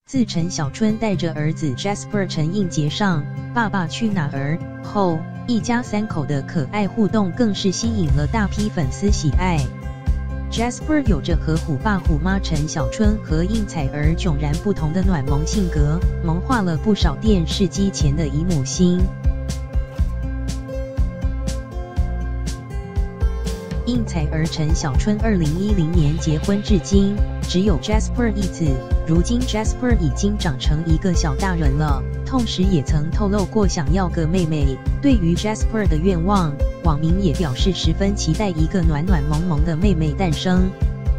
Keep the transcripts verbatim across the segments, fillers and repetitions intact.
自陈小春带着儿子 Jasper 陈映洁上《爸爸去哪儿》后，一家三口的可爱互动更是吸引了大批粉丝喜爱。Jasper 有着和虎爸虎妈陈小春和应采儿迥然不同的暖萌性格，萌化了不少电视机前的姨母心。应采儿陈小春二零一零年结婚至今，只有 Jasper 一子。如今 Jasper 已经长成一个小大人了，同时也曾透露过想要个妹妹。对于 Jasper 的愿望，网民也表示十分期待一个暖暖萌萌的妹妹诞生。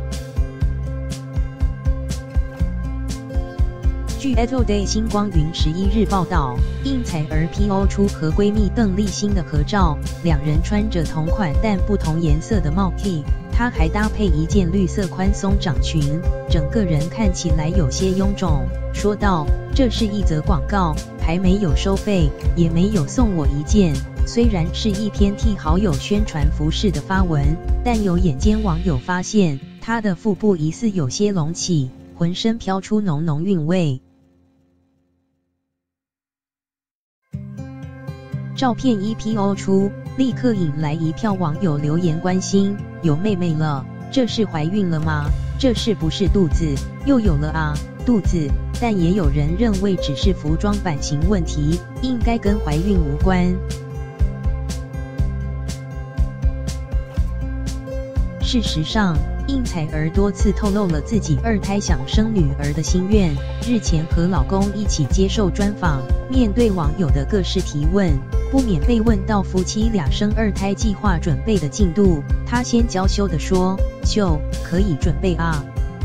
据 Today 星光云十一日报道，应采儿 P O 出和闺蜜邓丽欣的合照，两人穿着同款但不同颜色的帽 T， 她还搭配一件绿色宽松长裙，整个人看起来有些臃肿，说道：“这是一则广告，还没有收费，也没有送我一件。虽然是一篇替好友宣传服饰的发文，但有眼尖网友发现，她的腹部疑似有些隆起，浑身飘出浓浓韵味。”照片一 P O 出，立刻引来一票网友留言关心：有妹妹了，这是怀孕了吗？这是不是肚子又有了啊？肚子，但也有人认为只是服装版型问题，应该跟怀孕无关。事实上，应采儿多次透露了自己二胎想生女儿的心愿。日前和老公一起接受专访，面对网友的各式提问，不免被问到夫妻俩生二胎计划准备的进度，她先娇羞地说：“就可以准备啊。”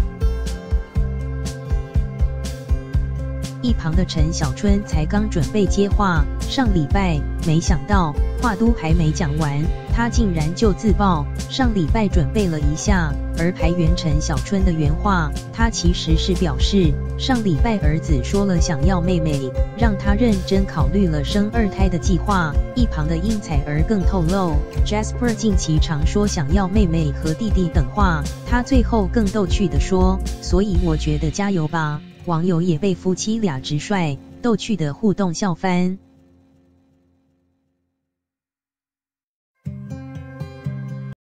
一旁的陈小春才刚准备接话，上礼拜没想到话都还没讲完，他竟然就自爆上礼拜准备了一下。而排员陈小春的原话，他其实是表示上礼拜儿子说了想要妹妹，让他认真考虑了生二胎的计划。一旁的应采儿更透露 ，Jasper 近期常说想要妹妹和弟弟等话，他最后更逗趣地说：“所以我觉得加油吧。”网友也被夫妻俩直率逗趣的互动笑翻。